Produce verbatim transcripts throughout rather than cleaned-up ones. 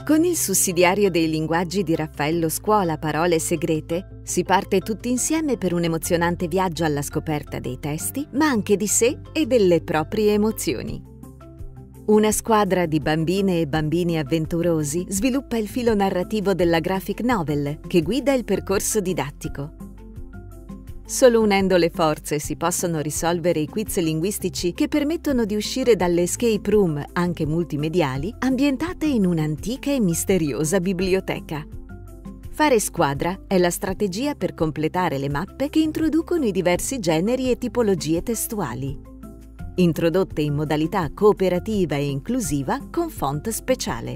Con il sussidiario dei linguaggi di Raffaello Scuola Parole Segrete si parte tutti insieme per un emozionante viaggio alla scoperta dei testi, ma anche di sé e delle proprie emozioni. Una squadra di bambine e bambini avventurosi sviluppa il filo narrativo della graphic novel che guida il percorso didattico. Solo unendo le forze si possono risolvere i quiz linguistici che permettono di uscire dalle escape room, anche multimediali, ambientate in un'antica e misteriosa biblioteca. Fare squadra è la strategia per completare le mappe che introducono i diversi generi e tipologie testuali, introdotte in modalità cooperativa e inclusiva con font speciale.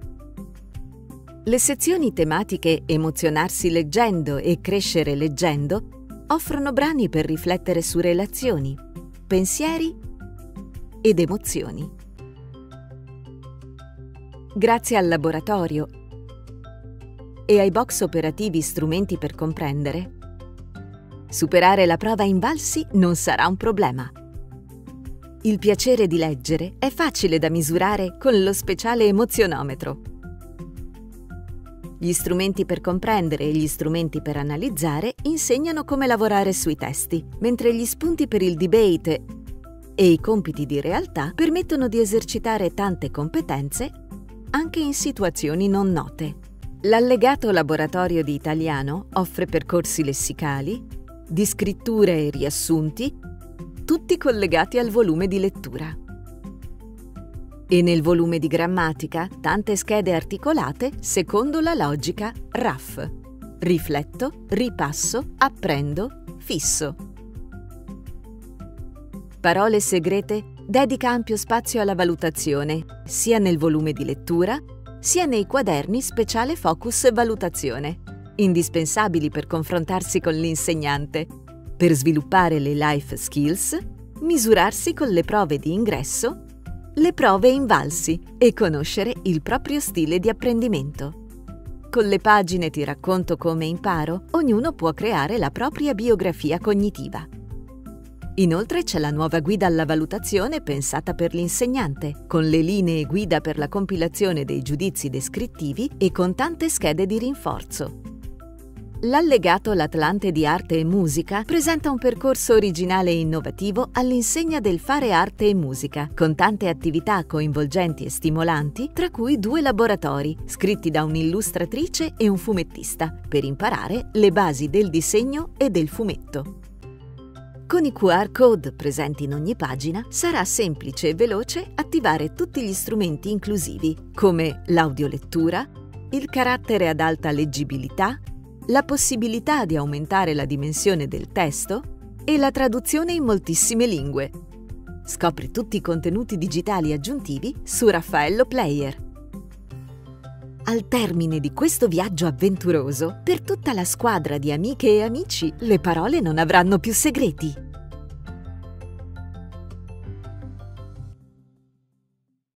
Le sezioni tematiche Emozionarsi leggendo e Crescere leggendo offrono brani per riflettere su relazioni, pensieri ed emozioni. Grazie al laboratorio e ai box operativi Strumenti per comprendere, superare la prova Invalsi non sarà un problema. Il piacere di leggere è facile da misurare con lo speciale emozionometro. Gli strumenti per comprendere e gli strumenti per analizzare insegnano come lavorare sui testi, mentre gli spunti per il debate e i compiti di realtà permettono di esercitare tante competenze anche in situazioni non note. L'allegato laboratorio di italiano offre percorsi lessicali, di scrittura e riassunti, tutti collegati al volume di lettura. E nel volume di grammatica tante schede articolate secondo la logica R A F: rifletto, ripasso, apprendo, fisso. Parole Segrete dedica ampio spazio alla valutazione, sia nel volume di lettura, sia nei quaderni speciale focus valutazione, indispensabili per confrontarsi con l'insegnante, per sviluppare le life skills, misurarsi con le prove di ingresso, le prove Invalsi e conoscere il proprio stile di apprendimento. Con le pagine Ti racconto come imparo, ognuno può creare la propria biografia cognitiva. Inoltre c'è la nuova guida alla valutazione pensata per l'insegnante, con le linee guida per la compilazione dei giudizi descrittivi e con tante schede di rinforzo. L'allegato L'Atlante di Arte e Musica presenta un percorso originale e innovativo all'insegna del fare arte e musica, con tante attività coinvolgenti e stimolanti, tra cui due laboratori, scritti da un'illustratrice e un fumettista, per imparare le basi del disegno e del fumetto. Con i Q R code presenti in ogni pagina sarà semplice e veloce attivare tutti gli strumenti inclusivi, come l'audiolettura, il carattere ad alta leggibilità, la possibilità di aumentare la dimensione del testo e la traduzione in moltissime lingue. Scopri tutti i contenuti digitali aggiuntivi su Raffaello Player. Al termine di questo viaggio avventuroso, per tutta la squadra di amiche e amici, le parole non avranno più segreti.